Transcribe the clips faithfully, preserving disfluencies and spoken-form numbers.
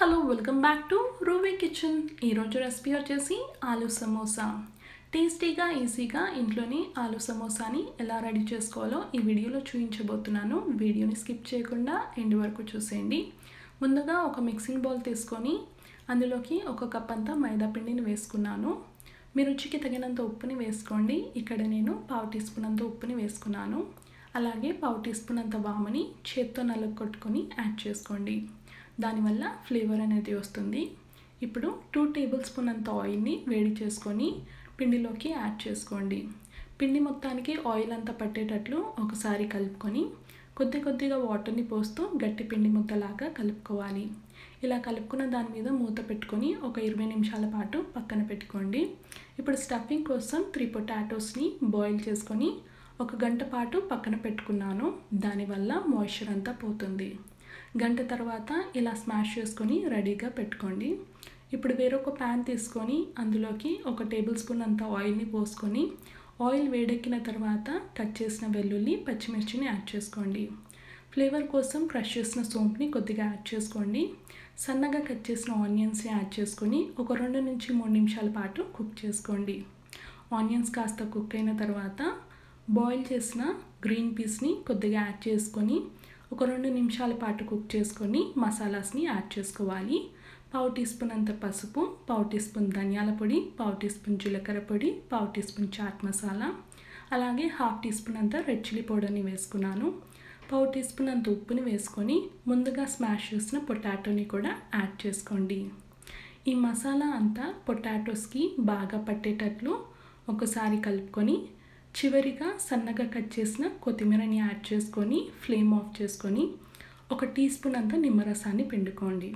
Hello welcome back to Ruvi kitchen. ఈరోజు recipe వచ్చేసి ఆలూ సమోసా. టేస్టీగా ఈజీగా ఇంట్లోనే ఆలూ సమోసాని ఎలా రెడీ చేసుకోవాలో ఈ వీడియోలో చూపించబోతున్నాను. వీడియోని స్కిప్ చేయకుండా ఎండ్ వరకు చూసేయండి. ముందుగా ఒక మిక్సింగ్ బౌల్ తీసుకొని అందులోకి ఒక కప్ అంతా మైదా పిండిని వేసుకున్నాను. మీ రుచికి తగినంత ఉప్పుని వేసుకోండి. ఇక్కడ నేను పావు టీ స్పూన్ అంత ఉప్పుని వేసుకున్నాను. అలాగే పావు టీ స్పూన్ అంత వాముని చేత్తో నలుగొట్టుకొని యాడ్ చేసుకోండి. దానివల్ల ఫ్లేవర్ అనేది వస్తుంది. ఇప్పుడు టూ టేబుల్ స్పూన్ అంత ఆయిల్ని వేడి చేసుకొని పిండిలోకి యాడ్ చేసుకోండి. పిండి మొత్తానికి ఆయిల్ అంతా పట్టేటట్లు ఒకసారి కలుపుకొని కొద్ది కొద్దిగా వాటర్ని పోస్తూ గట్టి పిండి ముద్దలాగా కలుపుకోవాలి. ఇలా కలుపుకున్న దాని మీద మూత పెట్టుకొని ఒక ఇరవై నిమిషాల పాటు పక్కన పెట్టుకోండి. ఇప్పుడు స్టఫింగ్ కోసం త్రీ పొటాటోస్ని బాయిల్ చేసుకొని ఒక గంట పాటు పక్కన పెట్టుకున్నాను. దానివల్ల మాయిశ్చర్ అంతా పోతుంది. గంట తర్వాత ఇలా స్మాష్ చేసుకొని రెడీగా పెట్టుకోండి. ఇప్పుడు వేరొక ప్యాన్ తీసుకొని అందులోకి ఒక టేబుల్ స్పూన్ అంత ఆయిల్ని పోసుకొని ఆయిల్ వేడెక్కిన తర్వాత కట్ చేసిన వెల్లుల్లి పచ్చిమిర్చిని యాడ్ చేసుకోండి. ఫ్లేవర్ కోసం క్రష్ చేసిన సోంపుని కొద్దిగా యాడ్ చేసుకోండి. సన్నగా కట్ చేసిన ఆనియన్స్ని యాడ్ చేసుకొని ఒక రెండు నుంచి మూడు నిమిషాల పాటు కుక్ చేసుకోండి. ఆనియన్స్ కాస్త కుక్ అయిన తర్వాత బాయిల్ చేసిన గ్రీన్ పీస్ని కొద్దిగా యాడ్ చేసుకొని ఒక రెండు నిమిషాల పాటు కుక్ చేసుకొని మసాలాస్ని యాడ్ చేసుకోవాలి. పావు టీ స్పూన్ అంత పసుపు, పావు టీ స్పూన్ ధనియాల పొడి, పావు టీ స్పూన్ జీలకర్ర పొడి, పావు టీ స్పూన్ చాట్ మసాలా, అలాగే హాఫ్ టీ స్పూన్ అంత రెడ్ చిల్లీ పౌడర్ని వేసుకున్నాను. పావు టీ స్పూన్ అంత ఉప్పుని వేసుకొని ముందుగా స్మాష్ చేసిన పొటాటోని కూడా యాడ్ చేసుకోండి. ఈ మసాలా అంతా పొటాటోస్కి బాగా పట్టేటట్లు ఒకసారి కలుపుకొని చివరిగా సన్నగా కట్ చేసిన కొత్తిమీరని యాడ్ చేసుకొని ఫ్లేమ్ ఆఫ్ చేసుకొని ఒక టీ స్పూన్ అంత నిమ్మరసాన్ని పిండుకోండి.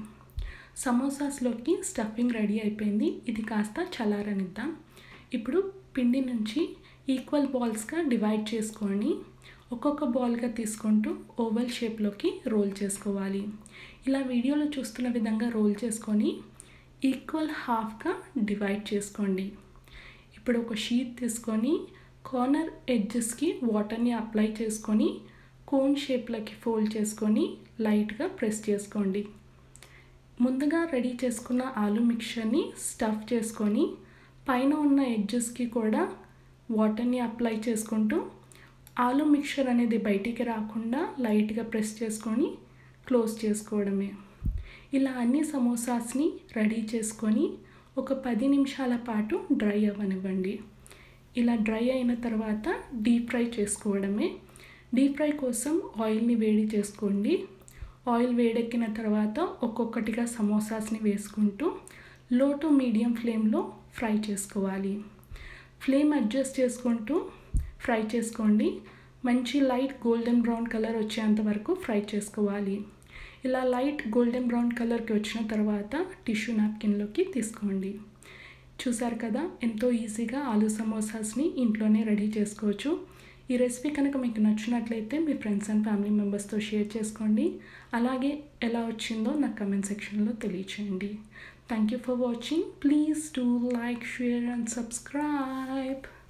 సమోసాస్లోకి స్టఫింగ్ రెడీ అయిపోయింది. ఇది కాస్త చల్లారనిద్దాం. ఇప్పుడు పిండి నుంచి ఈక్వల్ బాల్స్గా డివైడ్ చేసుకొని ఒక్కొక్క బాల్గా తీసుకుంటూ ఓవల్ షేప్లోకి రోల్ చేసుకోవాలి. ఇలా వీడియోలో చూస్తున్న విధంగా రోల్ చేసుకొని ఈక్వల్ హాఫ్గా డివైడ్ చేసుకోండి. ఇప్పుడు ఒక షీట్ తీసుకొని కార్నర్ ఎడ్జెస్కి వాటర్ని అప్లై చేసుకొని కోన్ షేప్లోకి ఫోల్డ్ చేసుకొని లైట్గా ప్రెస్ చేసుకోండి. ముందుగా రెడీ చేసుకున్న ఆలూ మిక్చర్ని స్టఫ్ చేసుకొని పైన ఉన్న ఎడ్జెస్కి కూడా వాటర్ని అప్లై చేసుకుంటూ ఆలూ మిక్చర్ అనేది బయటికి రాకుండా లైట్గా ప్రెస్ చేసుకొని క్లోజ్ చేసుకోవడమే. ఇలా అన్ని సమోసాస్ని రెడీ చేసుకొని ఒక పది నిమిషాల పాటు డ్రై అవ్వనివ్వండి. ఇలా డ్రై అయిన తర్వాత డీప్ ఫ్రై చేసుకోవడమే. డీప్ ఫ్రై కోసం ఆయిల్ని వేడి చేసుకోండి. ఆయిల్ వేడెక్కిన తర్వాత ఒక్కొక్కటిగా సమోసాస్ని వేసుకుంటూ లో టు మీడియం ఫ్లేమ్లో ఫ్రై చేసుకోవాలి. ఫ్లేమ్ అడ్జస్ట్ చేసుకుంటూ ఫ్రై చేసుకోండి. మంచి లైట్ గోల్డెన్ బ్రౌన్ కలర్ వచ్చేంత వరకు ఫ్రై చేసుకోవాలి. ఇలా లైట్ గోల్డెన్ బ్రౌన్ కలర్కి వచ్చిన తర్వాత టిష్యూ నాప్కిన్లోకి తీసుకోండి. చూసారు కదా, ఎంతో ఈజీగా ఆలూ సమోసాస్ని ఇంట్లోనే రెడీ చేసుకోవచ్చు. ఈ రెసిపీ కనుక మీకు నచ్చినట్లయితే మీ ఫ్రెండ్స్ అండ్ ఫ్యామిలీ మెంబర్స్తో షేర్ చేసుకోండి. అలాగే ఎలా వచ్చిందో నాకు కమెంట్ సెక్షన్లో తెలియచేయండి. Thank you for watching. Please do like, share and subscribe.